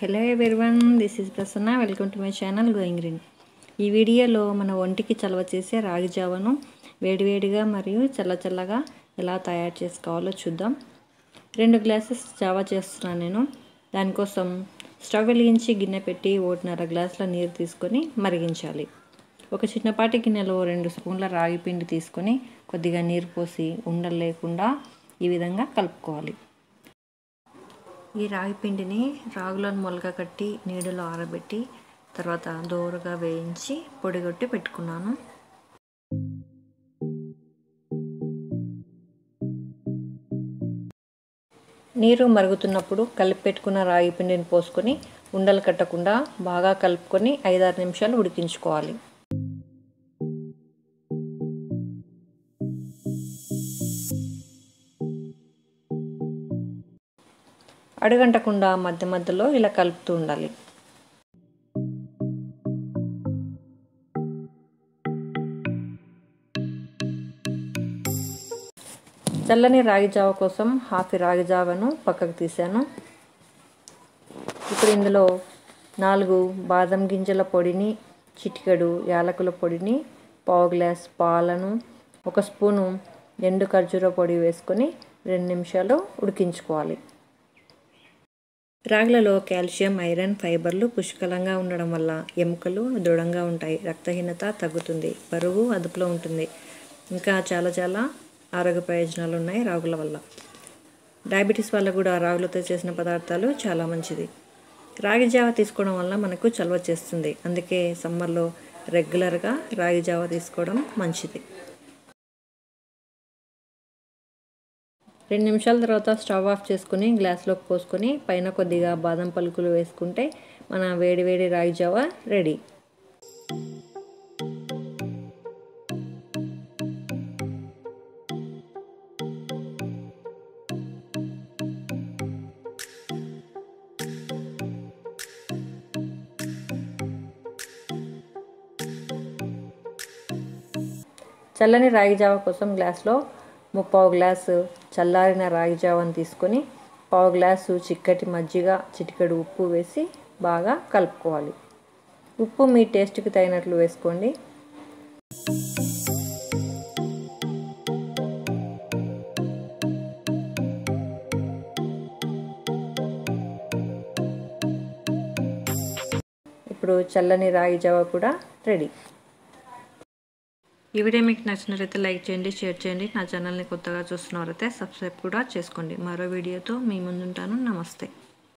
Hello everyone, this is Prasanna. Welcome to my channel going green. ఈ వీడియోలో మన ఒంటికి చలవ చేసే రాగి జావను వేడివేడిగా మరియు చల్లచల్లగా ఎలా తయారు చేసుకోవాలో చూద్దాం. 2 గ్లాసెస్ జావా చేస్తున్నాను నేను. దానికోసం స్టవ్ వెలిగించి గిన్నె పెట్టి 1.5 గ్లాసుల నీరు తీసుకొని మరిగించాలి. ఒక చిన్నపాటి గిన్నెలో 2 స్పూన్ల రాగి పిండి తీసుకొని కొద్దిగా నీరు పోసి ఉండలు లేకుండా ఈ విధంగా కలుపుకోవాలి. ఈ రాగి పిండిని రాగులను మొలక కట్టి నీడలో ఆరబెట్టి తర్వాత దోరగా వేయించి పొడిగొట్టి పెట్టుకున్నాను. నీరు మరుగుతున్నప్పుడు కలిపి పెట్టుకున్న రాగి పిండిని పోసుకొని ఉండలు కట్టకుండా బాగా కలుపుకొని 5-6 నిమిషాలు ఉడికించుకోవాలి. అడుగంటకుండా మధ్య మధ్యలో ఇలా కలుపుతూ ఉండాలి. చల్లని రాగి జావ కోసం హాఫ్ రాగి జావను పక్కకు తీసాను. ఇప్పుడు ఇందులో 4 బాదం గింజల పొడిని, చిటికెడు యాలకుల పొడిని, పావు గ్లాస్ పాలను, 1 స్పూను ఎండు ఖర్జూర పొడి వేసుకొని 2 నిమిషాలు ఉడికించుకోవాలి. రాగులలో కాల్షియం, ఐరన్, ఫైబర్లు పుష్కలంగా ఉండడం వల్ల ఎముకలు దృఢంగా ఉంటాయి, రక్తహీనత తగ్గుతుంది, బరువు అదుపులో ఉంటుంది. ఇంకా చాలా ఆరోగ్య ప్రయోజనాలు ఉన్నాయి రాగుల వల్ల. డయాబెటీస్ వల్ల కూడా రాగులతో చేసిన పదార్థాలు చాలా మంచిది. రాగి జావ తీసుకోవడం వల్ల మనకు చలవ చేస్తుంది. అందుకే సమ్మర్లో రెగ్యులర్గా రాగి జావ తీసుకోవడం మంచిది. 2 నిమిషాల తర్వాత స్టవ్ ఆఫ్ చేసుకుని గ్లాస్లోకి పోసుకొని పైన కొద్దిగా బాదం పలుకులు వేసుకుంటే మన వేడి రాగి జావ రెడీ. చల్లని రాగి జావ కోసం గ్లాస్లో 3/4 గ్లాసు చల్లారిన రాగి జావను తీసుకొని పావు గ్లాసు చిక్కటి మజ్జిగ, చిటికెడు ఉప్పు వేసి బాగా కలుపుకోవాలి. ఉప్పు మీ టేస్ట్కి తగినట్లు వేసుకోండి. ఇప్పుడు చల్లని రాగి జావ కూడా రెడీ. ఈ వీడియో మీకు నచ్చినట్లయితే లైక్ చేయండి, షేర్ చేయండి. నా ఛానల్ని కొత్తగా చూస్తున్నవారైతే సబ్స్క్రైబ్ కూడా చేసుకోండి. మరో వీడియోతో మీ ముందుంటాను. నమస్తే.